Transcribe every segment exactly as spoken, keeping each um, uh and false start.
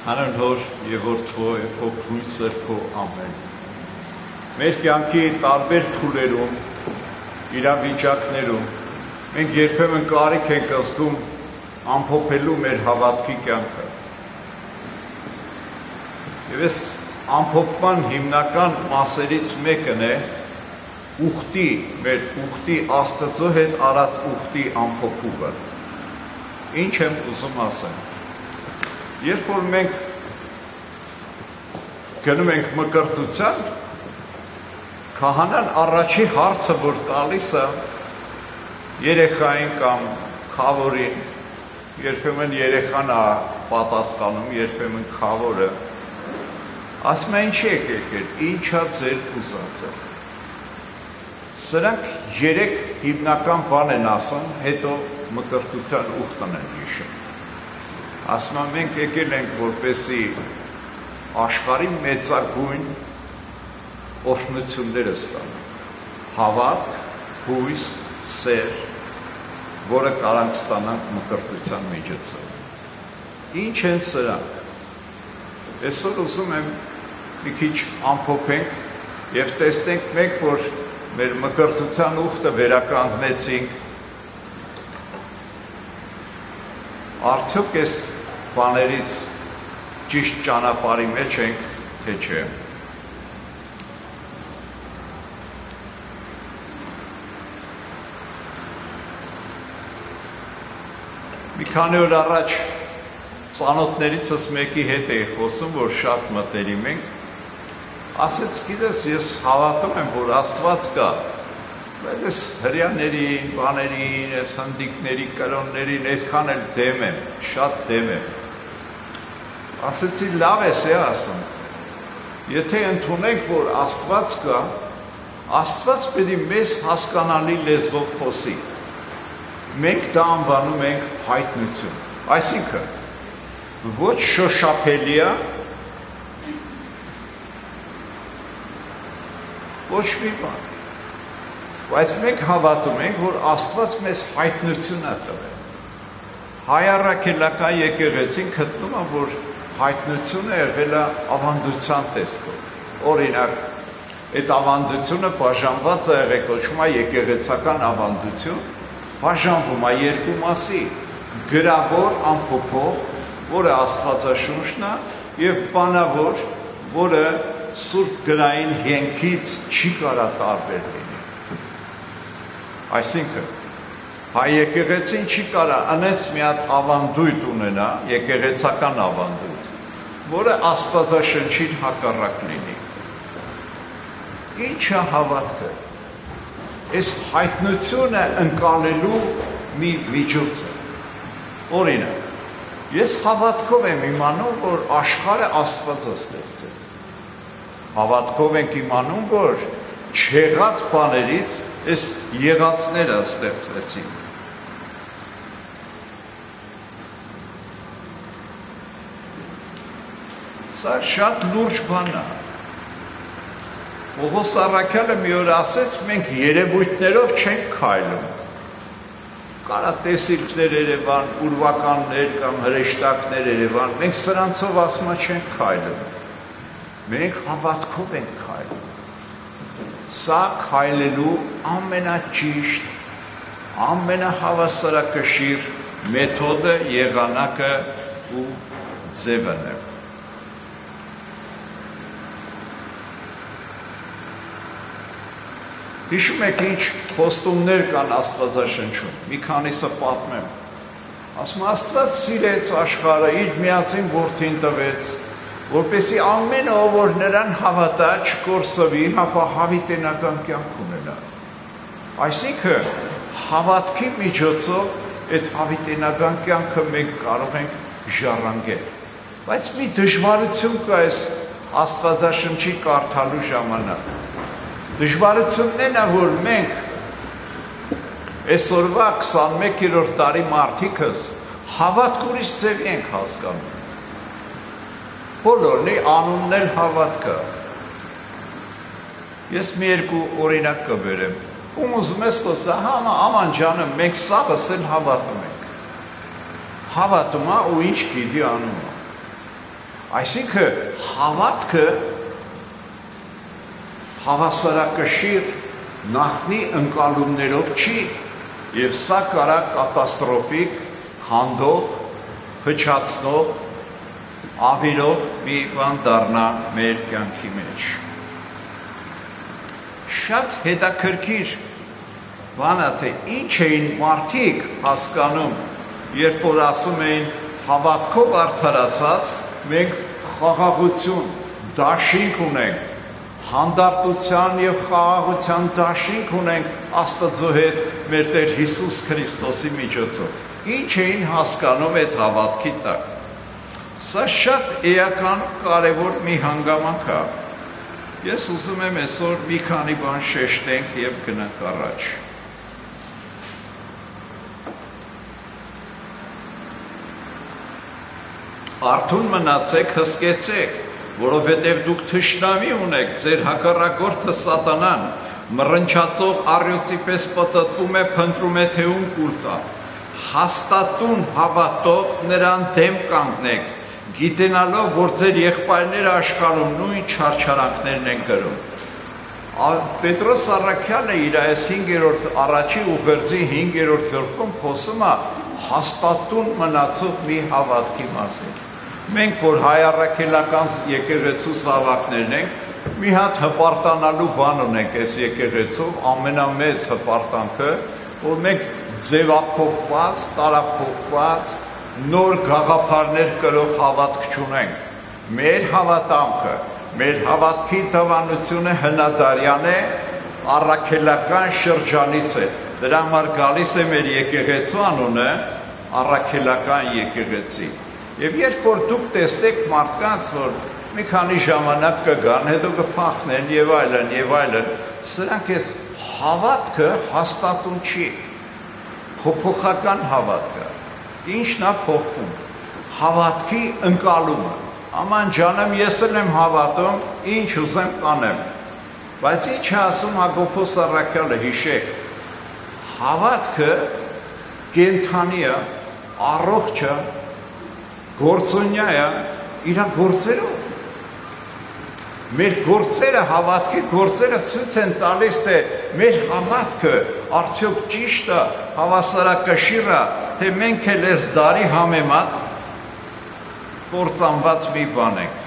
Հանուն հոր և որդվո և հոգվույն սրբո ամեն։ Մեր կյանքի տարբեր թուլերում, իրավիճակներում, մենք երբեմն կարիք ենք զգում ամփոփելու մեր հավատքի կյանքը։ Եվ այս ամփոփման հիմնական մասերից մեկն է ուխտի, մեր ուխտի Աստծո հետ արած ուխտի ամփոփումը։ Ինչ եմ ուզում ասել։ Երբ որ մենք գնում ենք մկրտության, քահանան առաջի հարցը, որ տալիս է երեխային կամ քավորին, երբեմն երեխան է պատասխանում, երբեմն քավորը, ասում է ինչի եք եկել, ինչա ձեր ուզածը։ Սրանք երեք հիմնական բան են ասում, հետո մկրտության ուխտն են հիշում։ Ասում եմ, մենք եկել ենք, որպեսզի աշխարհի մեծագույն օրհնությունները ստանանք։ Հավատք, հույս, սեր, որը կարանք ստանանք մկրտության միջոցով։ Ինչ են սրանք։ Այսօր ուզում եմ մի քիչ ամփոփենք եւ տեսնենք մենք, որ մեր մկրտության ուխտը վերականգնեցինք, արդյոք այս բաներից ճիշտ ճանապարհի մեջ ենք, թե չէ։ Մի քանի օր առաջ ծանոթներիցս մեկի հետ էի խոսում, որ շատ մտերիմ ենք, ասեց, գիտես, ես հավատում եմ, որ Աստված կա, բայց ես հրեաներին, բաներին, այս հնդիկների, կրոններին այդքան էլ դեմ եմ, շատ դեմ եմ։ Ասեցի, լավ ես է ասում, եթե ընդունենք, որ Աստված կա, Աստված պետք է մեզ հասկանալի լեզվով խոսի։ Մենք դա անվանում ենք հայտնություն։ Այսինքն, ոչ շոշափելի է, ոչ մի բան։ Բայց մենք հավատում ենք, որ Աստված մեզ հայտնություն է տվել։ Հայ առաքելական եկեղեցին գտնում է, որ հայտնությունը եղել է ավանդության տեսքով։ Օրինակ, այդ ավանդությունը բաժանված է եղել, կոչվում է եկեղեցական ավանդություն, բաժանվում է երկու մասի՝ գրավոր ամփոփող, որը Աստվածաշունչն է, եւ բանավոր, որը սուրբ գրային հենքից չի կարա տարբեր լինի։ Այսինքն, հայ եկեղեցին չի կարա անեց մի հատ ավանդույթ ունենա, եկեղեցական ավանդույթ, որը Աստվածաշնչին հակառակ լինի։ Ինչ է հավատքը։ Այս հայտնությունը ընկալելու մի միջոց է։ Օրինակ, ես հավատքով եմ իմանում, որ աշխարհը Աստված է ստեղծել։ Հավատքով ենք իմանում, որ չեղած բաներից այս եղածները ստեղծվեցին։ Սա շատ լուրջ բան է։ Պողոս առաքյալը մի օր ասեց, մենք երևույթներով չենք քայլում։ Կարա տեսիլքներ Երևան, ուրվականներ կամ հրեշտակներ Երևան, մենք սրանցով ասма չենք քայլում։ Մենք հավատքով ենք քայլում։ Սա քայլելու ամենաճիշտ, ամենահավասարակշիռ մեթոդը, եղանակը ու ձևն է։ Հիշում եք ինչ խոստումներ կան Աստվածաշնչում, մի քանիսը պատմեմ։ Ասում Աստված սիրեց աշխարհը, իր միածին որդին տվեց, որպեսզի ամեն ով որ նրան հավատա չկորսվի, ապա հավիտենական կյանք ունենա։ Այսինքն հավատքի միջոցով այդ հավիտենական կյանքը մենք կարող ենք ժառանգել։ Բայց մի դժվարություն կա այս Աստվածաշնչի կարդալու ժամանակ։ Դժվարությունն է, որ մենք այսօրվա քսանմեկերորդ դարի մարդիկս հավատք ուրիշ ձևի ենք հասկանում։ Բոլորն անունն էլ հավատք է։ Ես մի երկու օրինակ կբերեմ։ Ում ուզում ես խոսա, հա, աման ջանը, մենք սաղս էլ հավատում ենք։ Հավատում է ու ինչ գիտի անում է։ Այսինքն հավատքը հավասարակշիռ նախնի ընկալումներով չի, եւ սա կարա կատաստրոֆիկ, քանդող, փչացնող, ավիրող մի բան դառնա մեր կյանքի մեջ։ Շատ հետաքրքիր բան է, թե ինչ էին մարդիկ հասկանում, երբ որ ասում էին հավատքով արդարացած, մենք խաղաղություն, դաշինք ունենք, հանդարտության եւ խաղաղության դաշինք ունենք Աստծո հետ մեր Տեր Հիսուս Քրիստոսի միջոցով։ Ինչ էին հասկանում այդ հավատքի տակ։ Սա շատ էական կարևոր մի հանգամանք է։ Ես ուզում եմ այսօր մի քանի բան շեշտենք եւ գնանք առաջ։ Արթուն մնացեք, հսկեցեք, որովհետև դուք թշնամի ունեք, ձեր հակառակորդը սատանան, մռնչացող առյուծի պես պտտվում է, փնտրում է, թե ում կուլ տա։ Հաստատուն հավատով նրան դեմ կանգնեք, գիտենալով, որ ձեր եղբայրները աշխարհում նույն չարչարանքներն են կրում։ Պետրոս Առաքյալը իր այս հինգերորդ առաջի ուղերձի հինգերորդ գլխում խոսում է հաստատուն մնացող մի հավատքի մասին։ Մենք, որ հայ առաքելական եկեղեցու զավակներն ենք, մի հատ հպարտանալու բան ունենք այս եկեղեցով, ամենամեծ հպարտանքը, որ մենք ձևափոխված, տարափոխված, նոր գաղափարներ կրող հավատք չունենք։ Մեր հավատամքը, մեր հավատքի տվանությունը հնադարյան է, առաքելական շրջանից է։ Դրա համար գալիս է մեր եկեղեցու անունը առաքելական եկեղեցի։ Եվ երբ որ դուք տեսնեք մարդկանց, որ մի քանի ժամանակ կգան, հետո կփախնեն եւ այլն եւ այլն, սրանք էս հավատքը հաստատուն չի։ Փոփոխական հավատքը։ Ինչն է փոխվում։ Հավատքի ընկալումը։ Աման ջանեմ, ես էլ եմ հավատում, ինչ ուզեմ կանեմ։ Բայց ինչ է ասում Հակոբոս Առաքյալը, հիշեք։ Հավատքը կենթանի է, առողջ է, գործոնյա է, իր գործերով։ Մեր գործերը, հավատքի գործերը ցույց են տալիս, թե մեր հավատքը արդյոք ճիշտ է, հավասարակշիռ է, թե մենք էլ այս դարի համեմատ կործանված մի բան ենք։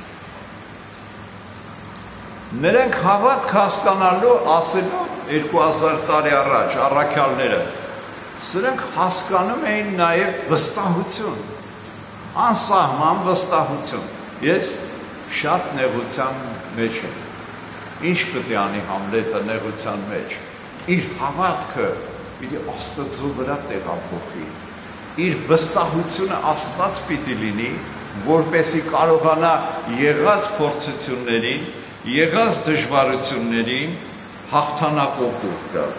Նրանք հավատք հասկանալու ասելով երկու հազար տարի առաջ առաքյալները, սրանք հասկանում էին նաև վստահություն, անսահման վստահություն։ Ես շատ նեղության մեջ եմ։ Ինչ պետք է անի Համլետը նեղության մեջ։ Իր հավատքը պիտի Աստծո վրա տեղափոխի։ Իր վստահությունը Աստված պիտի լինի, որպեսզի կարողանա եղած փորձություններին, եղած դժվարություններին հաղթանակով դուրս գալ։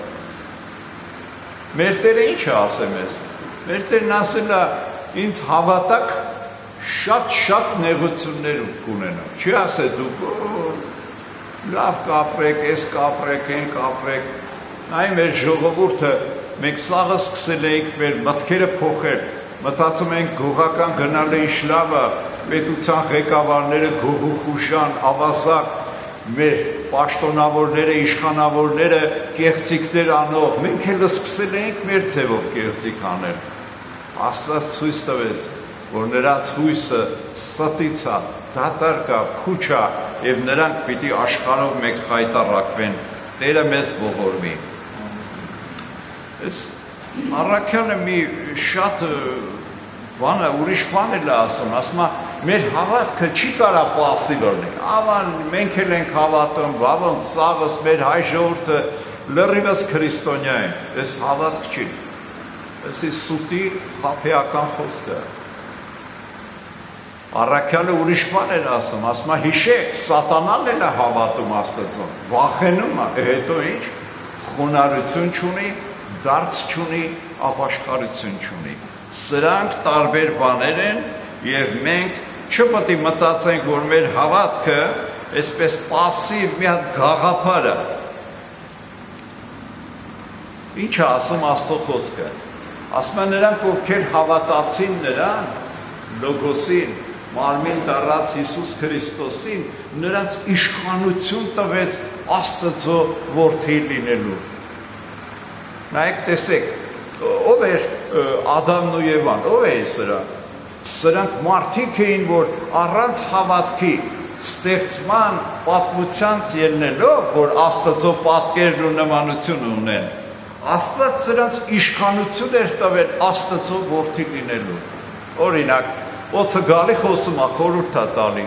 Մեր Տերը ինչ է ասում ես։ Մեր Տերն ասել է ինձ հավատակ շատ-շատ նեղություններ կունենամ։ Չի ասել դուք լավ կապրեք, այս կապրեք, այն կապրեք։ Նայ մեր ժողովուրդը մենք սաղը սկսել էինք մեր մտքերը փոխել։ Մտածում ենք գողական գնալ էին շլավը, պետության ղեկավարները գողուխուշան, ավազակ, մեր պաշտոնավորները, իշխանավորները կեղծիքներ անող, մենք էլ սկսել էինք մեր ձևով կեղծիք անել։ Աստված ցույց տվեց, որ նրանց հույսը ստից է, դատարկ է, փուչ է, եւ նրանք պիտի աշխարհով մեկ խայտառակվեն։ Տերը մեզ ողորմի։ Այս Առաքյալը մի շատ բանը ուրիշ բան էլ ասում, ասում է մեր հավատքը չի կարա պասիվ լինի։ Ավան մենք էլ ենք հավատում, բավոն սաղս մեր հայ ժողովուրդը լրիվս քրիստոնյա են, այս հավատք չի։ Այսի սուտի խափեական խոսքը։ Առաքյալը ուրիշ բան էր ասում, ասում է հիշեք, սատանան էլ է հավատում Աստծուն, վախենում է, հետո ինչ, խոնարհություն չունի, դարձ չունի, ապաշխարություն չունի։ Սրանք տարբեր բաներ են եւ մենք չպետք է մտածենք, որ մեր հավատքը այսպես пассив մի հատ գաղափար է։ Ինչ է ասում Աստծո խոսքը։ Ասում է նրանք, ովքեր հավատացին նրան, լոգոսին, մարմին դառած Հիսուս Քրիստոսին նրանց իշխանություն տվեց Աստծո որդի լինելու։ Նայեք, տեսեք, ով էր Ադամն ու Եվան, ով է սրա։ Սրանք մարդիկ էին, որ առանց հավատքի ստեղծման պատմությանց ելնելով, որ Աստծո պատկերն ու նմանությունը ունեն, Աստված սրանց իշխանություն էր տվել Աստծո որդի լինելու։ Օրինակ, օձը գալի խոսում է, խորհուրդ է տալի։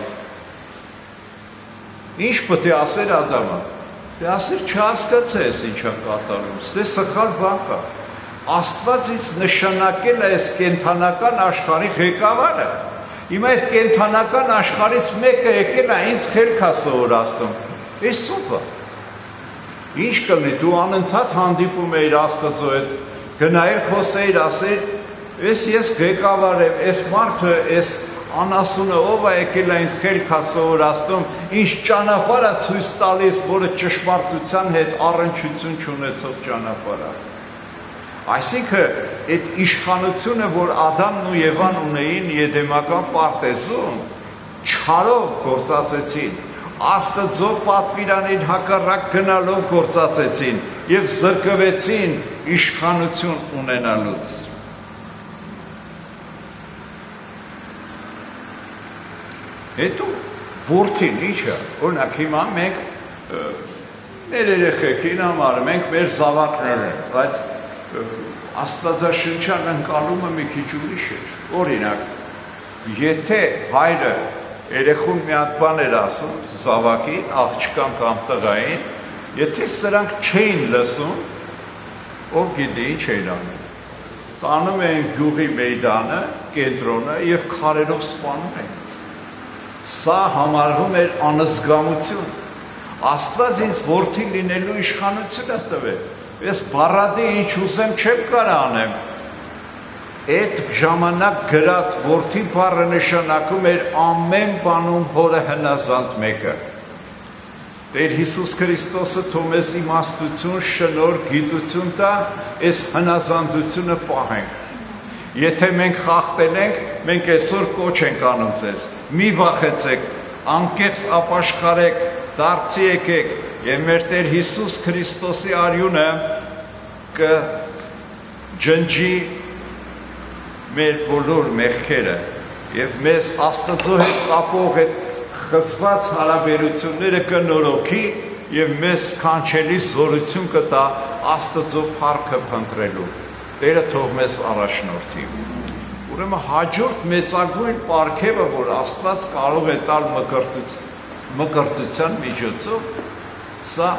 Ինչ պետք է ասեր Ադամը։ Դե ասեր չհասկացա ես ինչ է կատարում, ստե սխալ բան կա։ Աստված ինձ նշանակել է այս կենդանական աշխարհի ղեկավարը։ Հիմա այդ կենդանական աշխարհից մեկը եկել է ինձ խելք է սովորացնում։ Էս սուպը։ Ինչ կլինի, դու անընդհատ հանդիպում էիր Աստծո հետ, գնայր խոսեիր, ասեր, ես ես ղեկավար եմ, այս մարդը, այս անասունը ով է եկել է ինձ խելք է սովորացնում, ինչ ճանապարհ է ցույց տալիս, որը ճշմարտության հետ առնչություն չունեցող ճանապարհ է։ Այսինքն, այդ իշխանությունը, որ Ադամն ու Եվան ունեին Եդեմական պարտեզում, չարով գործածեցին, Աստծո պատվիրանին հակառակ գնալով գործածեցին եւ զրկվեցին իշխանություն ունենալուց։ Հետո որդին ի՞նչ է։ Օրինակ հիմա մենք մեր երեխեքին համար մենք մեր զավակներն են, բայց Աստվածաշնչյան ընկալումը մի քիչ ուրիշ էր։ Օրինակ, եթե հայրը երեխուն մի հատ բան էր ասում, զավակին, աղջկան կամ տղային, եթե սրանք չէին լսում, ով գիտի ինչ էին անում։ Տանում էին գյուղի մեյդանը, կենտրոնը եւ քարերով սպանում էին։ Սա համարվում էր անզգամություն։ Աստված ինձ որդի լինելու իշխանություն է տվել։ Ես բառադի ինչ ուզեմ չեմ կարող անեմ։ Այդ ժամանակ գրած որդի բառը նշանակում էր ամեն բանում հորը հնազանդ մեկը։ Տեր Հիսուս Քրիստոսը թող մեզ իմաստություն, շնորհ, գիտություն տա, այս հնազանդությունը պահենք։ Եթե մենք խախտել ենք, մենք այսօր կոչ ենք անում ձեզ։ Մի վախեցեք, անկեղծ ապաշխարեք, դարձի եկեք եւ մեր Տեր Հիսուս Քրիստոսի արյունը կջնջի մեր բոլոր մեղքերը եւ մեզ Աստծո հետ կապող այդ խզված հարաբերությունները կնորոգի եւ մեզ կանչելի զորություն կտա Աստծո փառքը փնտրելու։ Տերը թող մեզ առաջնորդի։ Ուրեմն հաջորդ մեծագույն պարգևը, որ Աստված կարող է տալ մկրտության միջոցով, սա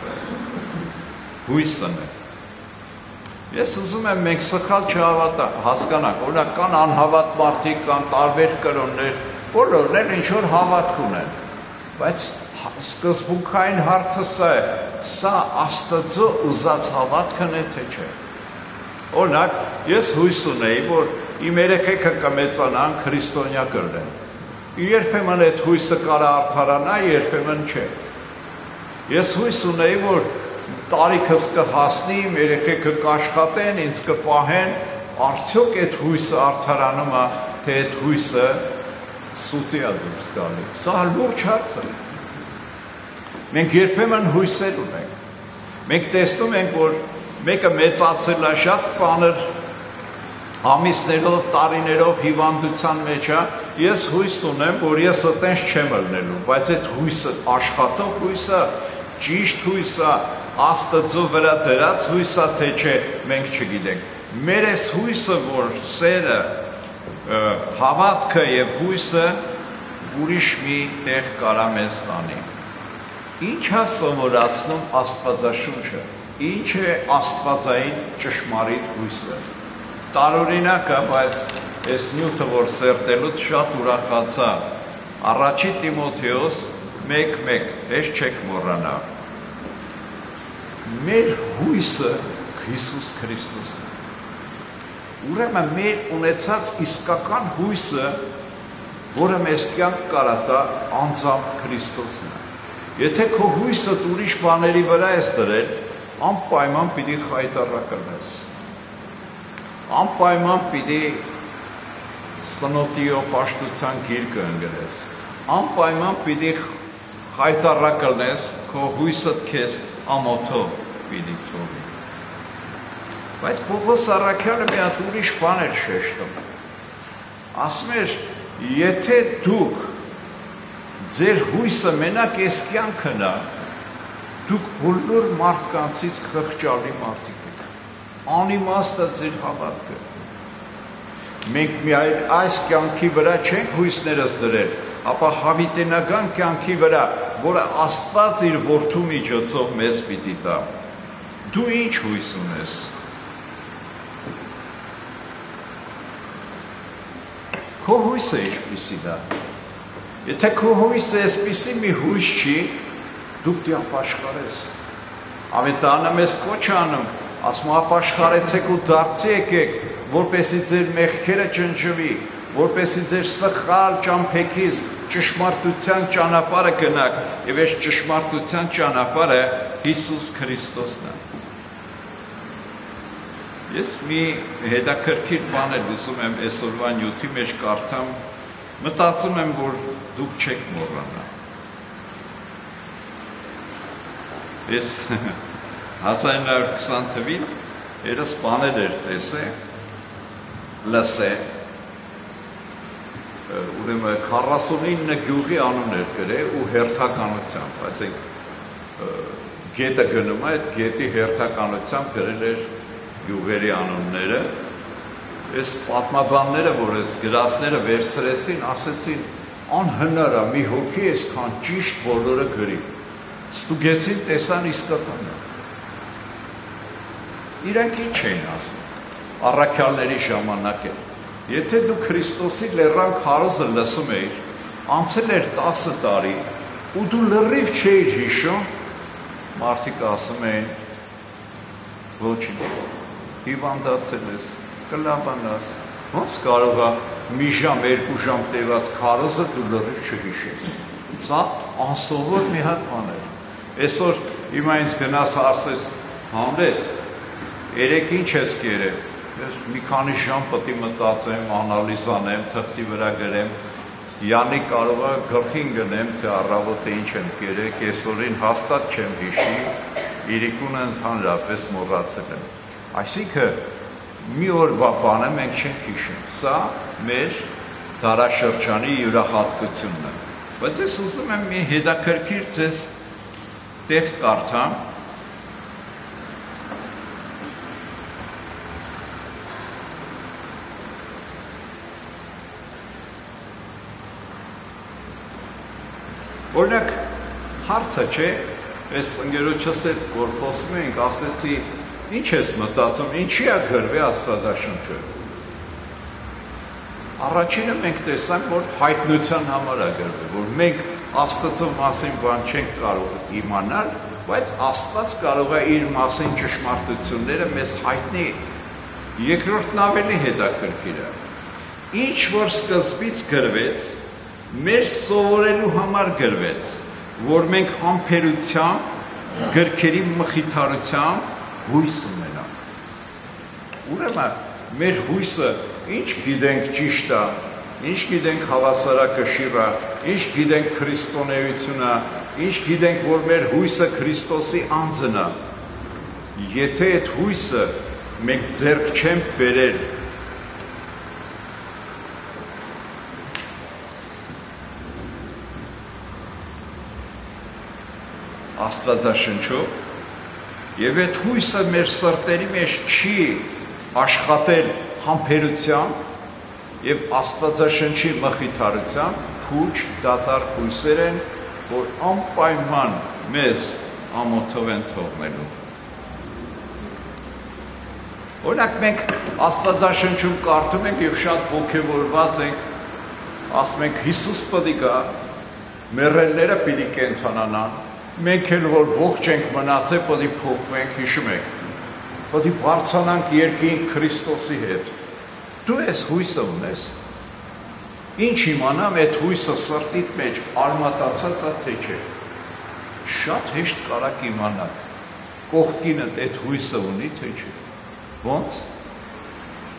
հույսն է։ Ես ուզում եմ մենք սխալ չհասկանանք, օրինակ կան անհավատ մարդիկ, կան տարբեր կրոններ, բոլորն էլ ինչ որ հավատք ունեն, բայց սկզբունքային հարցը սա է, սա Աստծո ուզած հավատքն է, թե չէ։ Օրինակ, ես հույս ունեի, որ իմ երեխեքը կմեծանան, քրիստոնյա կլինեն։ Երբեմն այդ հույսը կարա արդարանա, երբեմն չէ։ Ես հույս ունեի, որ տարիքս կհասնի, իմ երեխեքը կաշխատեն, ինձ կպահեն, արդյոք այդ հույսը արդարանում է, թե այդ հույսը սուտի է դուրս գալի։ Սա լուրջ հարց է։ Մենք երբեմն հույսեր ունենք։ Մենք տեսնում ենք, որ մեկը մեծացել է, շատ ծանր ամիսներով, տարիներով հիվանդության մեջ է, ես հույս ունեմ, որ ես այտենց չեմ ելնելու, բայց այդ հույսը աշխատող հույսը, ճիշտ հույսը, Աստծո վրա դրած հույսը, թե չէ, մենք չգիտենք։ Մեր այս հույսը, որ սերը, հավատքը եւ հույսը ուրիշ մի տեղ կարա մեզ տանի։ Ինչ է սովորացնում Աստվածաշունչը։ Ինչ է աստվածային ճշմարիտ հույսը։ Տարօրինակ է, բայց այս նյութը, որ սերտելուց շատ ուրախացա, առաջի Տիմոթեոս մեկ մեկ, ես չեք մոռանա։ Մեր հույսը Հիսուս Քրիստոսն է։ Ուրեմն մեր ունեցած իսկական հույսը, որը մեզ կյանք կարա տա, անձամբ Քրիստոսն է։ Եթե քո հույսը ուրիշ բաների վրա ես դրել, անպայման պիտի խայտառակ լինես։ Անպայման պիտի սնոտիո պաշտության գիրկը ընգրես, անպայման պիտի խայտառակ լնես, քո հույսդ քեզ ամոթով պիտի թողի։ Բայց Պողոս Առաքյալը մի հատ ուրիշ բան էր շեշտում։ Ասում էր, եթե դուք ձեր հույսը մենակ այս կյանքն է, դուք բոլոր մարդկանցից խղճալի մարդիկ եք, անիմաստ է ձեր հավատքը։ Մենք միայն այս կյանքի վրա չենք հույսներս դրել, ապա հավիտենական կյանքի վրա, որը Աստված իր որդու միջոցով մեզ պիտի տա։ Դու ինչ հույս ունես։ Քո հույսը ինչպիսի դա։ Եթե քո հույսը այսպիսի մի հույս չի, դուք դի ապաշխարես։ Ավետարանը մեզ կոչ անում, ասում ապաշխարեցեք ու դարձի եկեք, որպեսզի ձեր մեղքերը ճնջվի, որպեսզի ձեր սխալ ճամփեքից ճշմարտության ճանապարհը գնաք, եւ այս ճշմարտության ճանապարհը Հիսուս Քրիստոսն է։ Ես մի հետաքրքիր բան եմ ուզում եմ այսօրվա նյութի մեջ կարդամ, մտածում եմ, որ դուք չեք մոռանա։ Ես հազար նույն հարյուր քսան թվին երես բաներ էր տեսել, լսել, ուրեմն քառասունինը գյուղի անուն էր գրել ու հերթականությամբ, այսինքն գետը գնում է, այդ գետի հերթականությամբ գրել էր գյուղերի անունները, այս պատմաբանները, որ այս գրածները վերցրեցին, ասեցին, անհնար է, մի հոգի այսքան ճիշտ բոլորը գրի, ստուգեցին, տեսան իսկական է։ Իրանք ինչ էին ասում, առաքյալների ժամանակ էր, եթե դու Քրիստոսի լեռան քարոզը լսում էիր, անցել էր տասը տարի, ու դու լրիվ չէիր հիշում, մարդիկ ասում էին, ոչինչ, հիվանդացել ես, կլավանաս, ոնց կարող է մի ժամ, երկու ժամ տևած քարոզը դու լրիվ չհիշես։ Սա անսովոր մի հատ բան էր։ Այսօր հիմա ինձ գնաս ասես, Համլետ, երեք ինչ ես կերել, ես մի քանի ժամ պետք է մտածեմ, անալիզ անեմ, թղթի վրա գրեմ, Յանի կարող է գլխին գնեմ, թե առավոտը ինչ եմ կերել, կեսօրին հաստատ չեմ հիշի, իրիկունը ընդհանրապես մոռացել եմ։ Այսինքն մի օրվա բանը մենք չենք հիշում, սա մեր դարաշրջանի յուրահատկությունն է։ Բայց ես ուզում եմ մի հետաքրքիր ձեզ տեղ կարդամ, օրինակ հարցը չէ, այս ընկերոջս հետ որ խոսում էինք, ասեցի, ինչ ես մտածում, ինչի է գրվի Աստվածաշունչը։ Առաջինը մենք տեսանք, որ հայտնության համար է գրվել, որ մենք Աստծո մասին բան չենք կարող իմանալ, բայց Աստված կարող է իր մասին ճշմարտությունները մեզ հայտնի։ Երկրորդն ավելի հետաքրքիր է։ Ինչ որ սկզբից գրվեց, մեր սովորելու համար գրվեց, որ մենք համբերությամբ, գրքերի մխիթարությամբ հույս ունենանք։ Ուրեմն մեր հույսը ինչ գիտենք ճիշտ է, ինչ գիտենք հավասարակշիռ է, ինչ գիտենք քրիստոնեությունը, ինչ գիտենք, որ մեր հույսը Քրիստոսի անձն է։ Եթե այդ հույսը մենք ձեռք չենք բերել Աստվածաշնչով, եւ այդ հույսը մեր սրտերի մեջ չի աշխատել համբերությամբ եւ Աստվածաշնչի մխիթարությամբ, փուչ դատարկ հույսեր են, որ անպայման մեզ ամոթով են թողնելու։ Օրինակ մենք Աստվածաշնչում կարդում ենք եւ շատ ոգևորված ենք, ասում ենք Հիսուս պետք է գա, մեռելները պիտի կենդանանան, մենք էլ որ ողջ ենք մնացել, պետք է փոխվենք, հիշում եք, պետք է բարձրանանք երկինք Քրիստոսի հետ։ Դու ես հույսը ունես։ Ինչ իմանամ, այդ հույսը սրտիդ մեջ արմատացած է, թե չէ։ Շատ հեշտ կարաք իմանալ, կողքինդ այդ հույսը ունի, թե չէ։ Ոնց։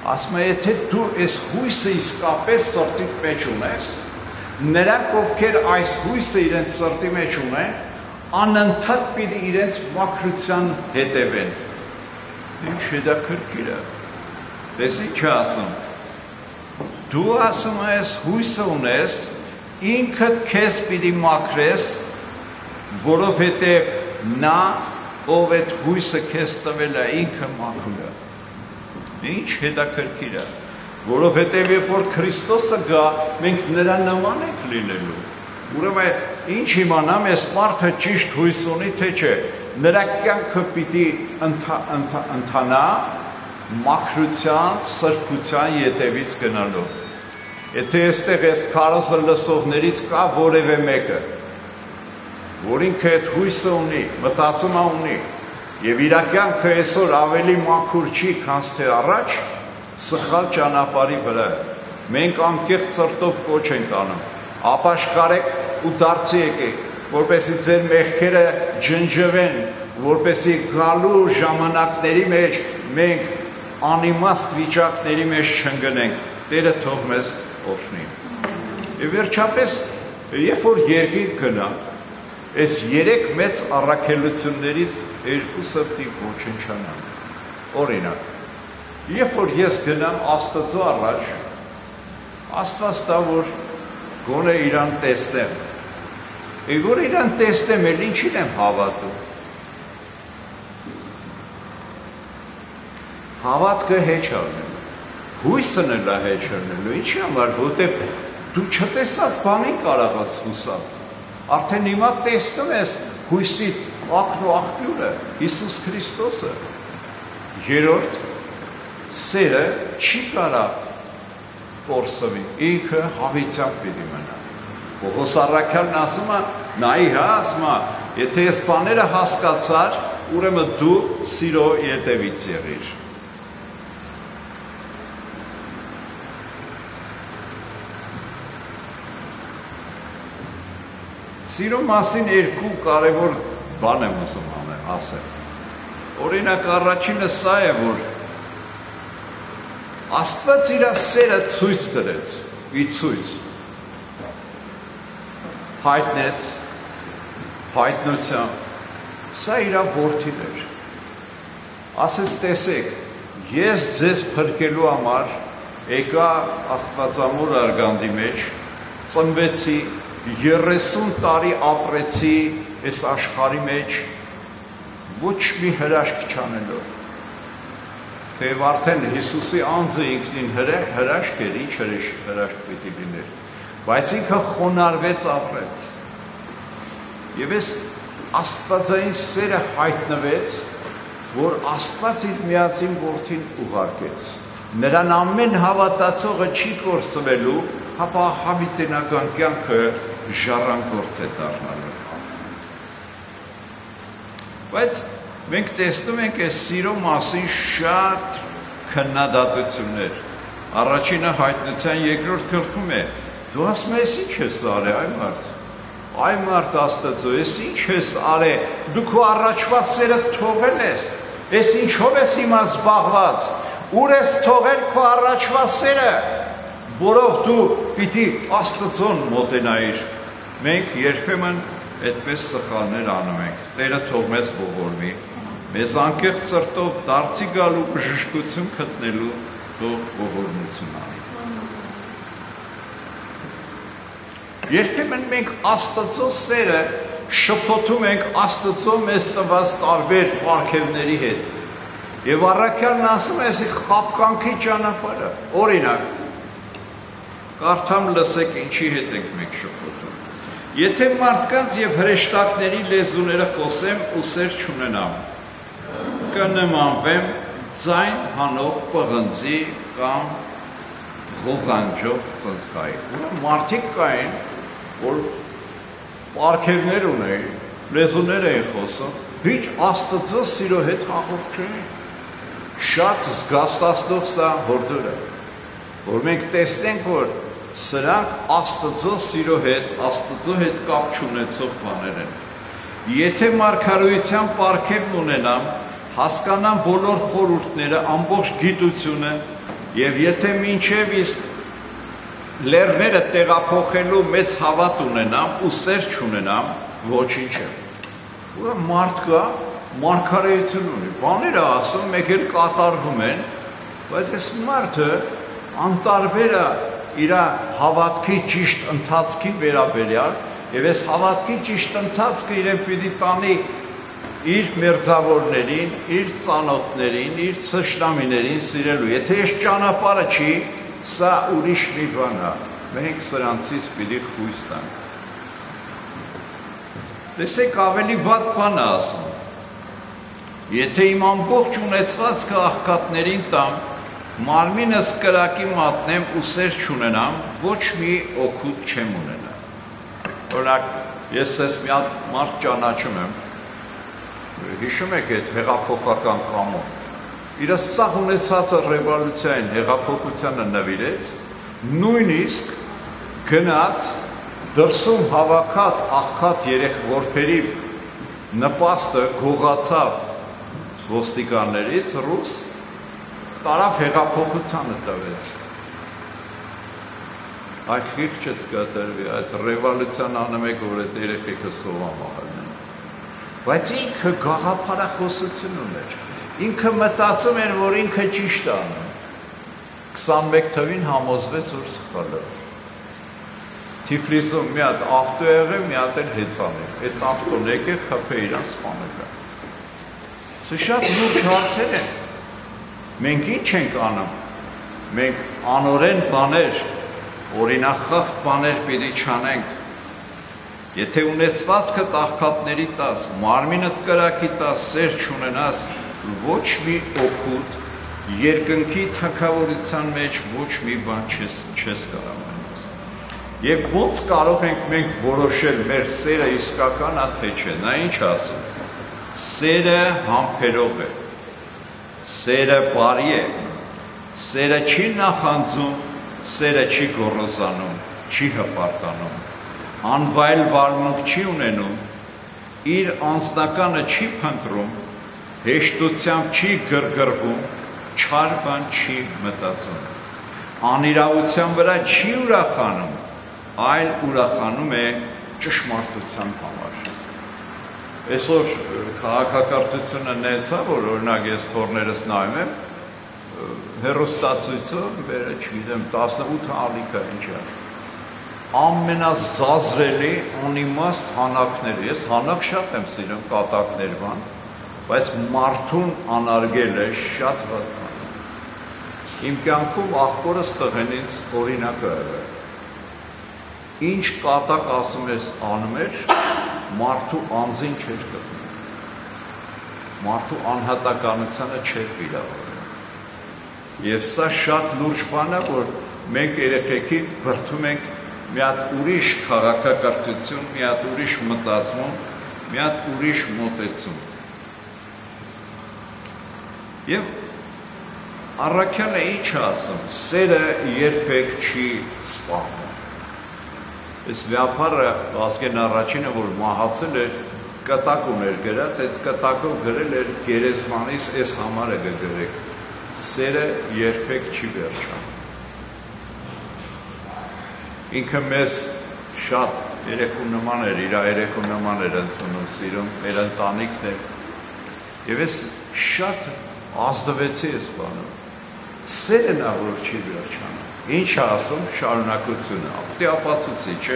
ասում է, եթե դու այս հույսը իսկապես սրտիդ մեջ ունես, նրանք, ովքեր այս հույսը իրենց սրտի մեջ ունեն, անընդհատ պիտի իրենց մաքրության հետևեն։ Ինչ հետաքրքիր է։ Դες ինչ ասում։ Դու ասում ես հույսը ունես, ինքդ քեզ պիտի մաքրես, որովհետև նա, ով այդ հույսը քեզ տվել է, ինքը մաքուր է։ Ինչ հետաքրքիր է, որովհետև երբ որ Քրիստոսը գա, մենք նրա նման ենք լինելու։ Ուրեմն ինչ իմանամ, այս մարդը ճիշտ հույս ունի, թե չէ, նրա կյանքը պիտի ընթանա մաքրության, սրբության ետևից գնալով։ Եթե այստեղ այս քարոզը լսողներից կա որևէ մեկը, որ ինքը այդ հույսը ունի, մտածումը ունի, եւ իր կյանքը այսօր ավելի մաքուր չի, քան թե առաջ, սխալ ճանապարհի վրա։ Մենք անկեղծ սրտով կոչ ենք անում, ապաշխարեք ու դարձի եկեք, որպեսզի ձեր մեղքերը ջնջվեն, որպեսզի գալու ժամանակների մեջ մենք անիմաստ վիճակների մեջ չընկնենք, Տերը թող մեզ օրհնի։ Եվ վերջապես, երբ որ երկինք գնանք, այս երեք մեծ առաքելություններից երկուսը պիտի ոչնչանան։ Օրինակ, երբ որ ես գնամ Աստծո առաջ, Աստված տա, որ գոնե իրան տեսնեմ, եւ որ իրան տեսնեմ, էլ ինչին եմ հավատում։ Հավատքը հեչ առնելու, հույսն էլ է հեչ առնելու, ինչի համար, որտեվ դու չտեսած բանին կարող ես հուսալ, արդեն հիմա տեսնում ես հույսիդ ակն ու աղբյուրը, Հիսուս Քրիստոսը։ Երրորդ, սերը չի կարող կորսվի, ինքը հավիտյան պիտի մնա։ Պողոս առաքյալն ասում է, նայի հա, ասում է, եթե այս բաները հասկացար, ուրեմն դու սիրո ետևից եղիր։ Սիրո մասին երկու կարևոր բան եմ ուզում ասել։ Օրինակ առաջինը սա է, որ Աստված իր սերը ցույց տվեց, ի ցույց հայտնեց, հայտնությամբ, սա իր որդին էր։ Ասես տեսեք, ես ձեզ փրկելու համար եկա Աստվածամոր արգանդի մեջ, ծնվեցի, երեսուն տարի ապրեցի այս աշխարհի մեջ, ոչ մի հրաշք չանելով։ Թեև արդեն Հիսուսի անձը ինքնին հրաշք էր, ինչ հրաշք պիտի լիներ, բայց ինքը խոնարհվեց ապրեց։ Եվ այս աստվածային սերը հայտնվեց, որ Աստված իր միածին որդին ուղարկեց։ Նրան ամեն հավատացողը չի կորսվելու, հապա հավիտենական կյանքը ժառանգորդ է դառնալու։ Բայց մենք տեսնում ենք այս սիրո մասին շատ քննադատություններ։ Առաջինը հայտնության երկրորդ գլխում է, դու ասում ես ինչ ես արել, այ մարդ, այ մարդ Աստծո, ես ինչ ես արել, դու քո առաջվա սերը թողել ես, ես ինչով ես հիմա զբաղված, ուր ես թողել քո առաջվա սերը, որով դու պիտի Աստծուն մոտենայիր։ Մենք երբեմն այդպես սխալներ անում ենք, Տերը թող մեզ ողորմի, մեզ անկեղծ սրտով դարձի գալու բժշկություն գտնելու թող ողորմություն անի։ Երբեմն մենք Աստծո սերը շփոթում ենք Աստծո մեզ տված տարբեր պարգևների հետ։ Եվ առաքյալն ասում է, այսի խաբկանքի ճանապարհը, օրինակ, կարդամ լսեք ինչի հետ ենք մենք շփոթում։ Եթե մարդկանց եւ հրեշտակների լեզուները խոսեմ ու սեր չունենամ, կնմանվեմ ձայն հանող պղնձի կամ ղողանջող ծնծկայի։ Ուրեմն մարդիկ կային, որ պարգևներ ունեին, լեզուներ էին խոսում, ոչ Աստծո սիրո հետ հաղորդ չէին։ Շատ զգաստացնող սա հորդորը, որ մենք տեսնենք, որ սրանք Աստծո սիրո հետ, Աստծո հետ կապ չունեցող բաներ են։ Եթե մարգարոյության պարգև ունենամ, հասկանամ բոլոր խորհուրդները, ամբողջ գիտությունը, Եվ եթե մինչև իսկ լեռները տեղափոխելու մեծ հավատ ունենամ ու սեր չունենամ, ոչինչ է։ Ուրեմն մարդ կա, մարգարեություն ունի, բաներ է ասում, մեկ էլ կատարվում են, բայց այս մարդը անտարբեր է իր հավատքի ճիշտ ընթացքի վերաբերյալ, եւ այս հավատքի ճիշտ ընթացքը իրեն պիտի տանի իր մերձավորներին, իր ծանոթներին, իր թշնամիներին սիրելու։ Եթե այս ճանապարհը չի, սա ուրիշ մի բան է, մենք սրանցից պիտի խույս տանք։ Տեսեք, ավելի վատ բան է ասում։ Եթե իմ ամբողջ ունեցվածքը աղքատներին տամ, մարմինս կրակի մատնեմ ու սեր չունենամ, ոչ մի օգուտ չեմ ունենա։ Օրինակ, ես ես մի հատ մարդ ճանաչում եմ, հիշում եք այդ հեղափոխական կամոն, իր սաղ ունեցածը ռևոլյուցիային հեղափոխությանը նվիրեց, նույնիսկ գնաց դրսում հավաքած աղքատ երեք որբերի նպաստը գողացավ ոստիկաններից, ռուս, տարավ հեղափոխությանը տվեց։ Այդ խիղճը կատարվի, այդ ռևոլյուցիան անում եք, որ այդ երեխեքը սովամահարն են։ Բայց ինքը գաղափարախոսություն ուներ, ինքը մտածում էր, որ ինքը ճիշտ է անում։ քսանմեկ թվին համոզվեց, որ սխալ է։ Թիֆլիսում մի հատ ավտո եղավ, մի հատ էլ հեծաներ, այդ ավտոն եկել խփե իրան սպանել։ Սա շատ լուրջ հարցեր են։ Մենք ինչ ենք անում։ Մենք անօրեն բաներ, օրինախախտ բաներ պիտի չանենք։ Եթե ունեցվածքը աղքատների տաս, մարմինդ կրակի տաս, սեր չունենաս, ոչ մի օգուտ, երկնքի թագավորության մեջ ոչ մի բան չես, չես կարող ունենաս։ Եվ ոնց կարող ենք մենք որոշել մեր սերը իսկական է թե չէ, նա ինչ ասում։ Սերը համբերող է, սերը բարի է, սերը չի նախանձում, սերը չի գոռոզանում, չի հպարտանում, անվայել վարմունք չի ունենում, իր անձնականը չի փնտրում, հեշտությամբ չի գրգռվում, չար բան չի մտածում, անիրավության վրա չի ուրախանում, այլ ուրախանում է ճշմարտության համար։ Այսօր քաղաքակրթությունը նեցա, որ օրինակ ես թորներս նայում եմ, հեռուստացույցով, բերը չգիտեմ, տասնութ ալիքը ինչ է, ամենազազրելի անիմաստ հանակները, ես հանակ շատ եմ սիրում կատակներ բան, բայց մարդուն անարգել է շատ վատ բան։ Իմ կյանքում աղբորս տղենից օրինակը է, ինչ կատակ ասում ես անում էր, մարդու անձին չէր գտնում, մարդու անհատականությանը չէր վիրավորում։ Եվ սա շատ լուրջ բան է, որ մենք երեխեքին բրդում ենք մի հատ ուրիշ քաղաքակրթություն, մի հատ ուրիշ մտածում, մի հատ ուրիշ մոտեցում։ Եվ առաքյալը ինչ ասում, սերը երբեք չի սպառնում։ Այս վ්યાփարը Վազգեն առաջինը, որ մահացել էր, կտակ ուներ գրած, այդ կտակով գրել էր գերեզմանիս այս համարը կգրեք, սերը երբեք չի վերջանում։ Ինքը մեզ շատ երեխու նման էր, իր երեխու նման էր ընդունում, սիրում, մեր ընտանիքն էր։ Եվ ես շատ ազդվեցի այս բանում։ Սերն է, որ չի վերջանում։ Ինչ է ասում շարունակությունը, ապտի ապացուցիչ է։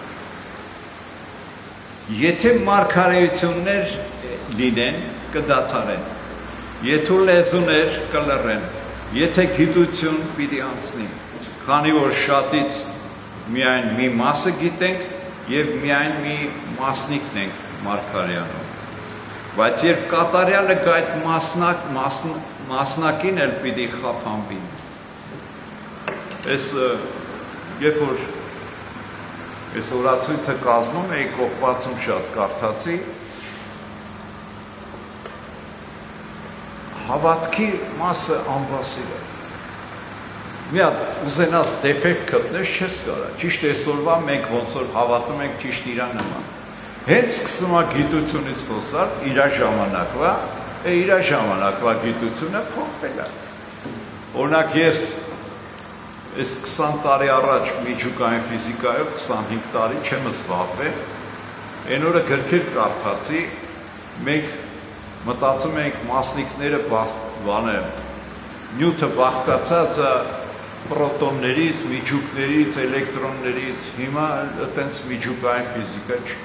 Եթե մարգարեություններ լինեն, կդադարեն, եթե լեզուներ կլռեն, եթե գիտություն պիտի անցնի, քանի որ շատից միայն մի մասը գիտենք և միայն մի մասնիկն ենք մարգարեանում։ Բայց երբ կատարյալը կայդ մասնակ, մասն, մասնակին էլ պիտի խափանվի։ Ես երբ որ ես օրացույցը կազմում էի, կողպացում շատ կարդացի, հավատքի մասը անբասիր է։ Մի հատ ուզենաս դեֆեկտ գտնես չես կարա, ճիշտ այսօրվա մենք ոնց որ հավատում ենք ճիշտ իրան նման։ Հենց սկսում է գիտությունից խոսալ, իր ժամանակվա, է իր ժամանակվա գիտությունը փոխվել է։ Օրինակ ես այս քսան տարի առաջ միջուկային ֆիզիկայով քսանհինգ տարի չեմ զբաղվել, այն օրը գրքեր կարդացի, մենք մտածում ենք մասնիկները բանը նյութը բաղկացած է պրոտոններից, միջուկներից, էլեկտրոններից, հիմա այտենց միջուկային ֆիզիկա չի։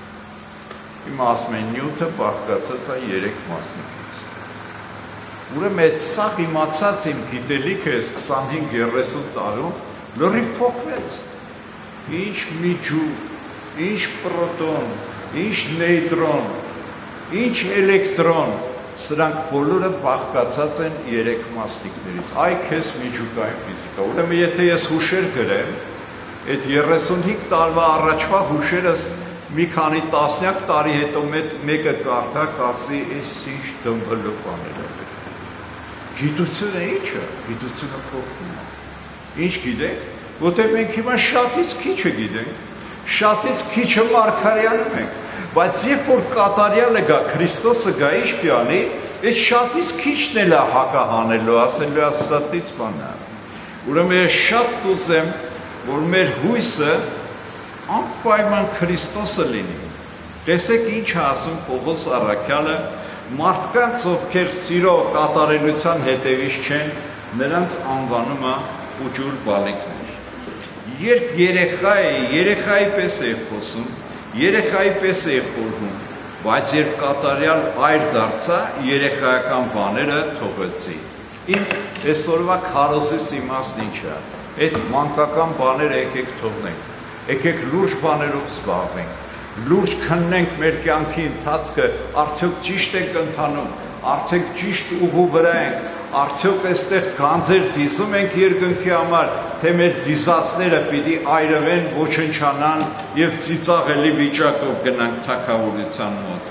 Հիմա ասում են նյութը բաղկացած է երեք մասնիկից։ Ուրեմն այդ սաղ իմացած իմ գիտելիքը այս քսանհինգ երեսուն տարում լրիվ փոխվեց։ Ինչ միջուկ, ինչ պրոտոն, ինչ նեյտրոն, ինչ էլեկտրոն, սրանք բոլորը բաղկացած են երեք մասնիկներից։ Այ քեզ միջուկային ֆիզիկա։ Ուրեմն եթե ես հուշեր գրեմ, այդ երեսունհինգ տարվա առաջվա հուշերս մի քանի տասնյակ տարի հետո մեկը կարդա կասի, այս ինչ դմբլո բաներ է։ Գիտությունը ի՞նչ է։ Գիտությունը փոխվում է։ Ինչ գիտենք, որտեղ մենք հիմա շատից քիչը գիտենք, շատից քիչը Մարգարյանում ենք, բայց երբ որ կատարյալը գա, Քրիստոսը գա, ինչ պիտի, այդ շատից քիչն էլ է հակահանելու, ասելու է ստից բանը։ Ուրեմն ես շատ կուզեմ, որ մեր հույսը անպայման Քրիստոսը լինի։ Տեսեք ինչ է ասում Պողոս առաքյալը, մարդկանց ովքեր սիրո կատարելության հետևից չեն, նրանց անվանում է ուջուր բալիկներ։ Երբ երեխա է, երեխայի պես է խոսում, երեխայի պես է խորհում, բայց երբ կատարյալ այր դարձա, երեխայական բաները թողեցի։ Իմ այսօրվա քարոզից իմաստն ինչ է, այդ մանկական բաները եկեք թողնենք, եկեք լուրջ բաներով զբաղվենք, լուրջ քննենք մեր կյանքի ընթացքը, արդյոք ճիշտ ենք ընթանում, արդյոք ճիշտ ուղու վրա ենք, արդյոք այստեղ գանձեր դիզում ենք երկնքի համար, թե մեր դիզածները պիտի այրվեն, ոչնչանան եւ ծիծաղելի վիճակով գնանք թագավորության մոտ։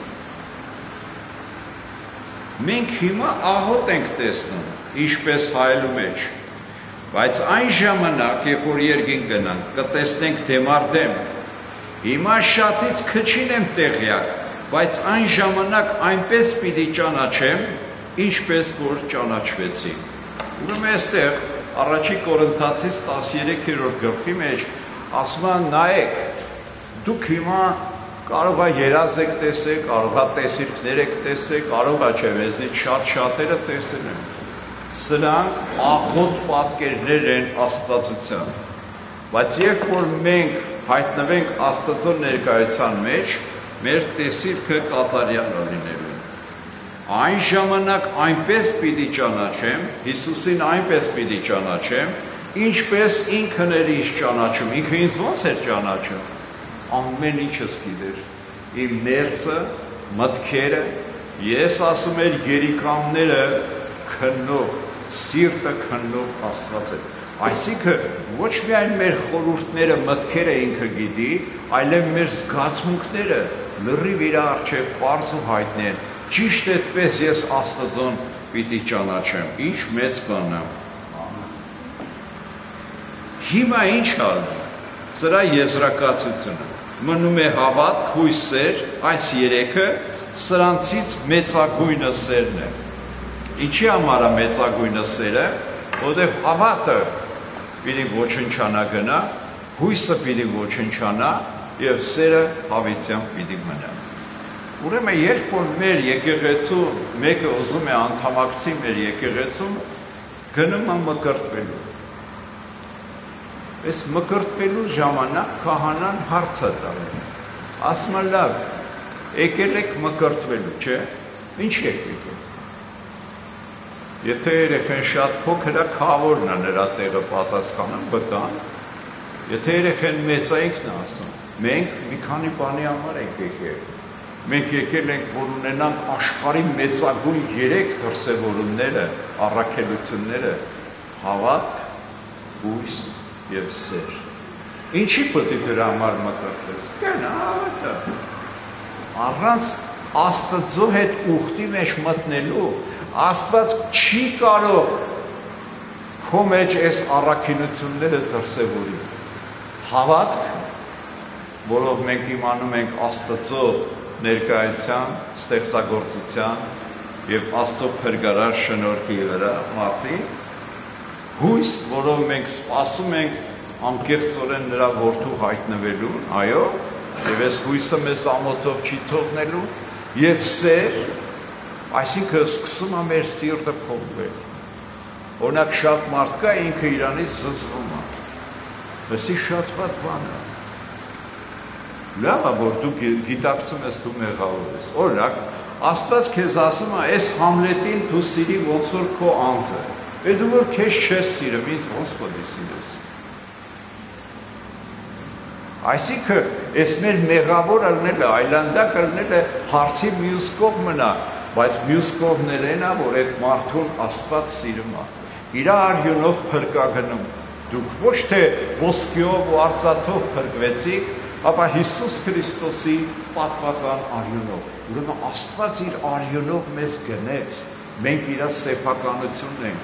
Մենք հիմա աղոտ ենք տեսնում, ինչպես հայելու մեջ, բայց այն ժամանակ, երբ որ երկին գնանք, կտեսնենք դեմ առ դեմ։ Հիմա շատից քչին եմ տեղյակ, բայց այն ժամանակ այնպես պիտի ճանաչեմ, ինչպես որ ճանաչվեցի։ Ուրեմն այստեղ առաջի Կորինթացիս տասներեքերորդ գլխի մեջ ասում է նայեք, դուք հիմա կարող է երազ եք տեսեք, կարող է տեսիլքներ եք տեսեք, կարող է չէ մեզնից շատ-շատերը տեսել են։ Սրանք աղոտ պատկերներ են Աստվածության։ Բայց երբ որ մենք հայտնվենք Աստծո ներկայության մեջ, մեր տեսիլքը կատարյալ լինելու։ Այն ժամանակ այնպես պիտի ճանաչեմ, Հիսուսին այնպես պիտի ճանաչեմ, ինչպես ինքն էր ինձ ճանաչում, ինքը ինձ ոնց էր ճանաչում, ամեն ինչս գիտեր, իմ ներսը, մտքերը, ես ասում էր երիկանները քննող, սիրտը քննող Աստված է։ Այսինքն ոչ միայն մեր խորհուրդները, մտքերը ինքը գիտի, այլև մեր զգացմունքները լրիվ իր առջև պարզ ու հայտնի են։ Ճիշտ այդպես ես Աստծուն պիտի ճանաչեմ, ինչ մեծ բան է։ Հիմա ինչ ալու, սրա եզրակացությունը, մնում է հավատք, հույս, սեր, այս երեքը սրանցից մեծագույնը սերն է։ Ինչի համար է մեծագույնը սերը, որտեղ հավատը պիտի ոչնչանա գնա, հույսը պիտի ոչնչանա եւ սերը հավիտյան պիտի մնա։ Ուրեմն երբ որ մեր եկեղեցու մեկը ուզում է անդամակցի մեր եկեղեցում, գնում է մկրտվելու։ Այս մկրտվելու ժամանակ քահանան հարց է տալու։ Ասում է լավ, եկել եք մկրտվելու, չէ՞։ Ինչ եք եկել։ Եթե երեխան շատ փոքր է, քավորն է նրա տեղը պատասխանում վտան։ Եթե երեխան մեծ է, ինքն է ասում։ Մենք մի քանի բանի համար ենք եկել։ Մենք եկել ենք, որ ունենանք աշխարհի մեծագույն երեք դրսևորումները, առաքելությունները՝ հավատք, հույս եւ սեր։ Ինչի պետք է դրա համար մտածես։ Գնա հավատը։ Առանց Աստծո հետ ուխտի մեջ մտնելու Աստված չի կարող քո մեջ այս առաքինությունները դրսևորի։ Հավատք, որով մենք իմանում ենք Աստծո ներկայության, ստեղծագործության եւ Աստծո փրկարար շնորհքի վրա մասի, հույս, որով մենք սպասում ենք անկեղծորեն նրա որդու հայտնվելուն, այո, եւ այս հույսը մեզ ամոթով չի թողնելու, եւ սեր, այսինքն սկսում է մեր սիրտը փոխվել։ Օրինակ շատ մարդ կա, ինքը իրանից զզվում է։ Դասի շատ վատ բան է։ Լավ է, որ դու գիտակցում ես դու մեղավոր ես։ Օրինակ, Աստված քեզ ասում է, այս Համլետին դու սիրի ոնց որ քո անձը։ Բայց դու որ քեզ չես սիրում, ինձ ոնց որ սիրես։ Այսինքն, այս մեր մեղավոր ալնելը, այլանդակ ալնելը հարցի մյուս կողմն է, բայց մյուս կողմներն է, որ այդ մարդուն Աստված սիրում է։ Իր արյունով փրկագնում։ Դուք ոչ թե ոսկիով ու արծաթով փրկվեցիք, ապա Հիսուս Քրիստոսի պատվական արյունով։ Ուրեմն Աստված իր արյունով մեզ գնեց, մենք իր սեփականությունն ենք։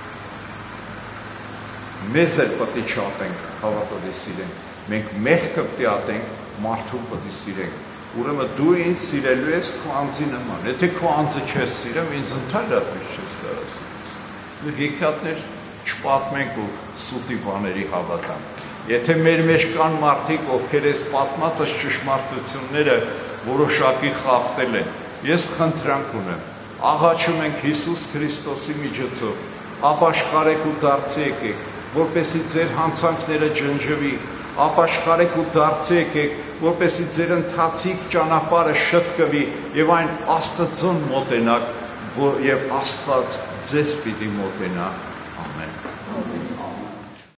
Մեզ էլ պետք է չատենք, հավատալի սիրենք։ Մենք մեղքը պետք է ատենք, մարդուն պետք է սիրենք։ Ուրեմն դու ինձ սիրելու ես քո անձի նման։ Եթե քո անձը չես սիրում, ինձ ընդհանրապես չես կարող սիրել։ Մենք եկատներ չպատմենք ու սուտի բաների հավատանք։ Եթե մեր մեջ կան մարդիկ, ովքեր այս պատմածս ճշմարտությունները որոշակի խախտել են, ես խնդրանք ունեմ, աղաչում ենք Հիսուս Քրիստոսի միջոցով, ապաշխարեք ու դարձի եկեք, որպեսզի ձեր հանցանքները ջնջվի, ապաշխարեք ու դարձի եկեք, որպեսզի ձեր ընթացիկ ճանապարհը շտկվի եւ այն Աստծուն մոտենաք, եւ Աստված ձեզ պիտի մոտենա